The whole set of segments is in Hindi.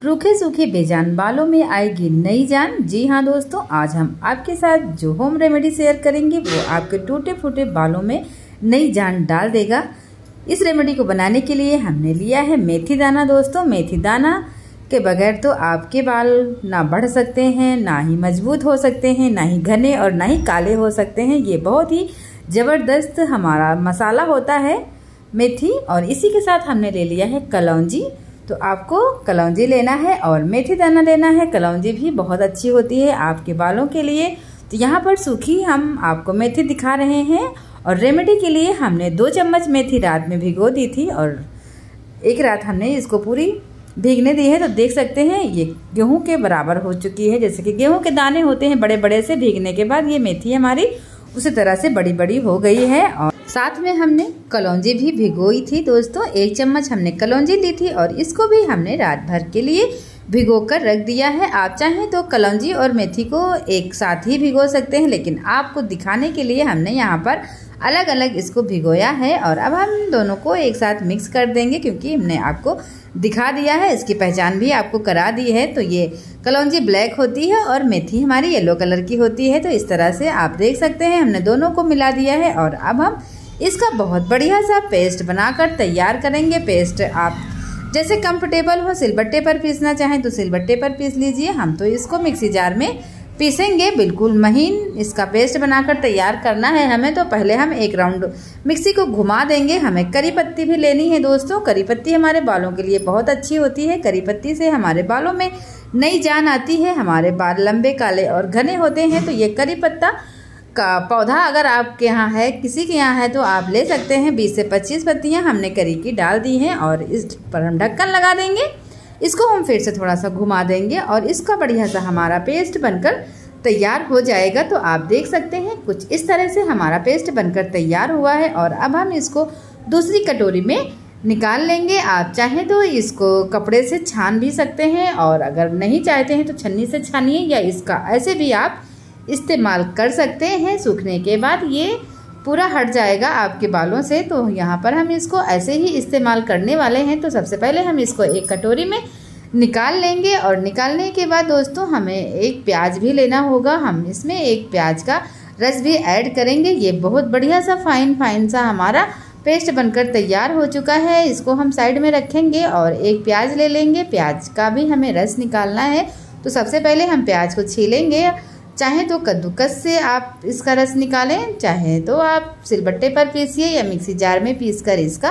रूखे सूखे बेजान बालों में आएगी नई जान। जी हाँ दोस्तों, आज हम आपके साथ जो होम रेमेडी शेयर करेंगे वो आपके टूटे फूटे बालों में नई जान डाल देगा। इस रेमेडी को बनाने के लिए हमने लिया है मेथी दाना। दोस्तों, मेथी दाना के बगैर तो आपके बाल ना बढ़ सकते हैं, ना ही मजबूत हो सकते हैं, ना ही घने और ना ही काले हो सकते हैं। ये बहुत ही ज़बरदस्त हमारा मसाला होता है मेथी। और इसी के साथ हमने ले लिया है कलौंजी। तो आपको कलौंजी लेना है और मेथी दाना लेना है। कलौंजी भी बहुत अच्छी होती है आपके बालों के लिए। तो यहाँ पर सूखी हम आपको मेथी दिखा रहे हैं। और रेमेडी के लिए हमने 2 चम्मच मेथी रात में भिगो दी थी और एक रात हमने इसको पूरी भीगने दी है। तो देख सकते हैं ये गेहूं के बराबर हो चुकी है। जैसे कि गेहूं के दाने होते हैं बड़े बड़े से, भीगने के बाद ये मेथी हमारी उसी तरह से बड़ी बड़ी हो गई है। और साथ में हमने कलौंजी भी भिगोई थी। दोस्तों, 1 चम्मच हमने कलौंजी ली थी और इसको भी हमने रात भर के लिए भिगो कर रख दिया है। आप चाहें तो कलौंजी और मेथी को एक साथ ही भिगो सकते हैं, लेकिन आपको दिखाने के लिए हमने यहाँ पर अलग अलग इसको भिगोया है। और अब हम दोनों को एक साथ मिक्स कर देंगे, क्योंकि हमने आपको दिखा दिया है, इसकी पहचान भी आपको करा दी है। तो ये कलौंजी ब्लैक होती है और मेथी हमारी येलो कलर की होती है। तो इस तरह से आप देख सकते हैं हमने दोनों को मिला दिया है। और अब हम इसका बहुत बढ़िया सा पेस्ट बनाकर तैयार करेंगे। पेस्ट आप जैसे कंफर्टेबल हो, सिलबट्टे पर पीसना चाहें तो सिलबट्टे पर पीस लीजिए। हम तो इसको मिक्सी जार में पीसेंगे, बिल्कुल महीन इसका पेस्ट बनाकर तैयार करना है हमें। तो पहले हम एक राउंड मिक्सी को घुमा देंगे। हमें करी पत्ती भी लेनी है। दोस्तों, करी पत्ती हमारे बालों के लिए बहुत अच्छी होती है। करी पत्ती से हमारे बालों में नई जान आती है। हमारे बाल लंबे काले और घने होते हैं। तो ये करी पत्ता का पौधा अगर आपके यहाँ है, किसी के यहाँ है, तो आप ले सकते हैं। 20 से 25 पत्तियाँ हमने करी की डाल दी हैं और इस पर हम ढक्कन लगा देंगे। इसको हम फिर से थोड़ा सा घुमा देंगे और इसका बढ़िया सा हमारा पेस्ट बनकर तैयार हो जाएगा। तो आप देख सकते हैं कुछ इस तरह से हमारा पेस्ट बनकर तैयार हुआ है। और अब हम इसको दूसरी कटोरी में निकाल लेंगे। आप चाहें तो इसको कपड़े से छान भी सकते हैं, और अगर नहीं चाहते हैं तो छन्नी से छानिए, या इसका ऐसे भी आप इस्तेमाल कर सकते हैं। सूखने के बाद ये पूरा हट जाएगा आपके बालों से। तो यहाँ पर हम इसको ऐसे ही इस्तेमाल करने वाले हैं। तो सबसे पहले हम इसको एक कटोरी में निकाल लेंगे। और निकालने के बाद दोस्तों हमें एक प्याज भी लेना होगा। हम इसमें एक प्याज का रस भी ऐड करेंगे। ये बहुत बढ़िया सा फाइन सा हमारा पेस्ट बनकर तैयार हो चुका है। इसको हम साइड में रखेंगे और एक प्याज ले लेंगे। प्याज का भी हमें रस निकालना है। तो सबसे पहले हम प्याज को छीलेंगे। चाहे तो कद्दूकस से आप इसका रस निकालें, चाहे तो आप सिलबट्टे पर पीसिए या मिक्सी जार में पीसकर इसका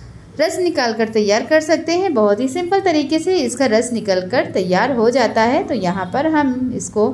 रस निकाल कर तैयार कर सकते हैं। बहुत ही सिंपल तरीके से इसका रस निकल कर तैयार हो जाता है। तो यहाँ पर हम इसको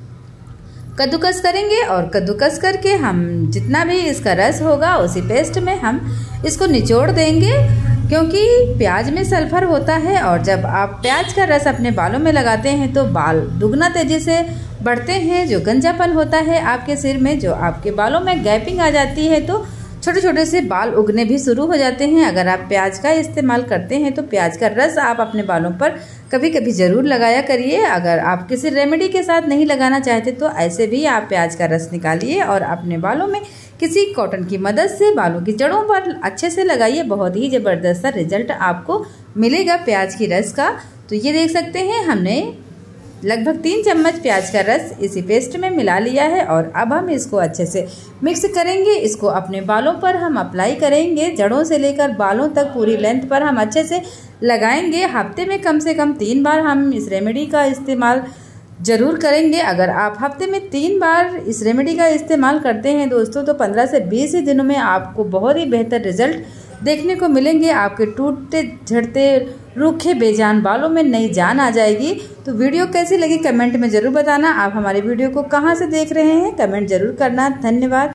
कद्दूकस करेंगे और कद्दूकस करके हम जितना भी इसका रस होगा उसी पेस्ट में हम इसको निचोड़ देंगे, क्योंकि प्याज में सल्फर होता है। और जब आप प्याज का रस अपने बालों में लगाते हैं तो बाल दुगना तेजी से बढ़ते हैं। जो गंजापन होता है आपके सिर में, जो आपके बालों में गैपिंग आ जाती है, तो छोटे छोटे से बाल उगने भी शुरू हो जाते हैं। अगर आप प्याज का इस्तेमाल करते हैं तो प्याज का रस आप अपने बालों पर कभी कभी ज़रूर लगाया करिए। अगर आप किसी रेमेडी के साथ नहीं लगाना चाहते तो ऐसे भी आप प्याज का रस निकालिए और अपने बालों में किसी कॉटन की मदद से बालों की जड़ों पर अच्छे से लगाइए। बहुत ही ज़बरदस्त रिजल्ट आपको मिलेगा प्याज की रस का। तो ये देख सकते हैं हमने लगभग 3 चम्मच प्याज का रस इसी पेस्ट में मिला लिया है। और अब हम इसको अच्छे से मिक्स करेंगे। इसको अपने बालों पर हम अप्लाई करेंगे, जड़ों से लेकर बालों तक पूरी लेंथ पर हम अच्छे से लगाएंगे। हफ्ते में कम से कम 3 बार हम इस रेमेडी का इस्तेमाल ज़रूर करेंगे। अगर आप हफ्ते में 3 बार इस रेमेडी का इस्तेमाल करते हैं दोस्तों, तो 15 से 20 ही दिनों में आपको बहुत ही बेहतर रिजल्ट देखने को मिलेंगे। आपके टूटते झड़ते रूखे बेजान बालों में नई जान आ जाएगी। तो वीडियो कैसी लगी कमेंट में ज़रूर बताना। आप हमारे वीडियो को कहाँ से देख रहे हैं कमेंट ज़रूर करना। धन्यवाद।